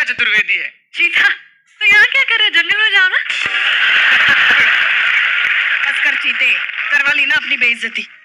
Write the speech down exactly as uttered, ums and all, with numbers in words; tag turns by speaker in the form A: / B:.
A: चतुर्वेदी है।
B: चीता, तो यहाँ क्या कर रहे? जंगल में जाओ ना। बस कर चीते, करवा ली ना अपनी बेइज्जती।